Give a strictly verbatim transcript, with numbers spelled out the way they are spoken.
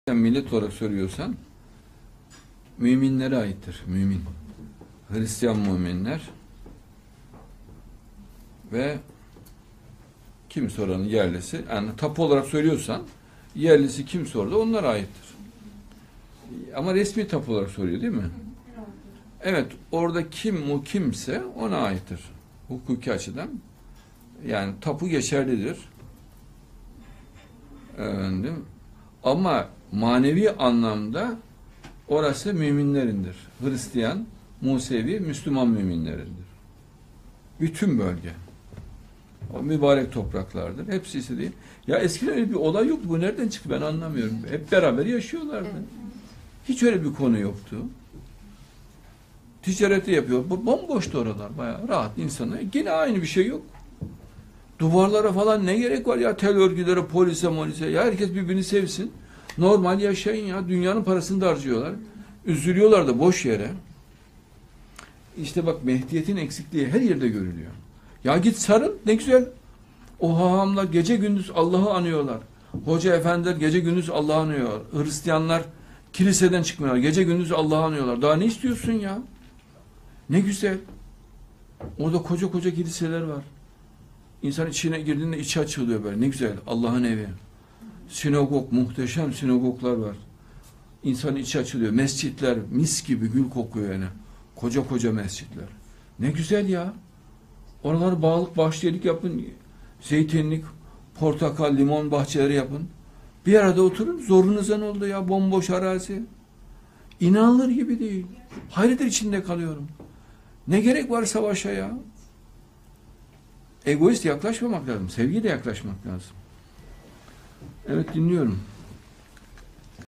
Sen millet olarak soruyorsan müminlere aittir. Mümin. Hristiyan müminler ve kim soranın yerlisi, yani tapu olarak söylüyorsan yerlisi kim sordu onlara aittir. Ama resmi tapu olarak soruyor değil mi? Evet, orada kim o kimse ona aittir. Hukuki açıdan. Yani tapu geçerlidir. Efendim. Ama manevi anlamda orası müminlerindir. Hristiyan, Musevi, Müslüman müminlerindir. Bütün bölge. O mübarek topraklardır. Hepsi ise değil. Ya eskiden öyle bir olay yoktu. Bu nereden çıktı ben anlamıyorum. Hep beraber yaşıyorlardı. Hiç öyle bir konu yoktu. Ticareti yapıyor. Bu bomboştu oralar. Bayağı rahat insanlar. Yine aynı bir şey yok. Duvarlara falan ne gerek var ya, tel örgülere, polise, molise. Ya herkes birbirini sevsin. Normal yaşayın ya. Dünyanın parasını da harcıyorlar. Üzülüyorlar da boş yere. İşte bak, Mehdiyet'in eksikliği her yerde görülüyor. Ya git sarıl, ne güzel. O hahamlar gece gündüz Allah'ı anıyorlar. Hoca efendiler gece gündüz Allah'ı anıyorlar. Hristiyanlar kiliseden çıkmıyorlar. Gece gündüz Allah'ı anıyorlar. Daha ne istiyorsun ya? Ne güzel. Orada koca koca kiliseler var. İnsan içine girdiğinde içi açılıyor böyle. Ne güzel. Allah'ın evi. Sinagog, muhteşem sinagoglar var. İnsanın içi açılıyor. Mescitler mis gibi gül kokuyor yani. Koca koca mescitler. Ne güzel ya. Oraları bağlık, bahçelik yapın. Zeytinlik, portakal, limon bahçeleri yapın. Bir arada oturun. Zorunuzdan oldu ya. Bomboş arazi. İnanılır gibi değil. Hayretler içinde kalıyorum. Ne gerek var savaşa ya? Egoist yaklaşmamak lazım. Sevgiyle yaklaşmak lazım. Evet, dinliyorum.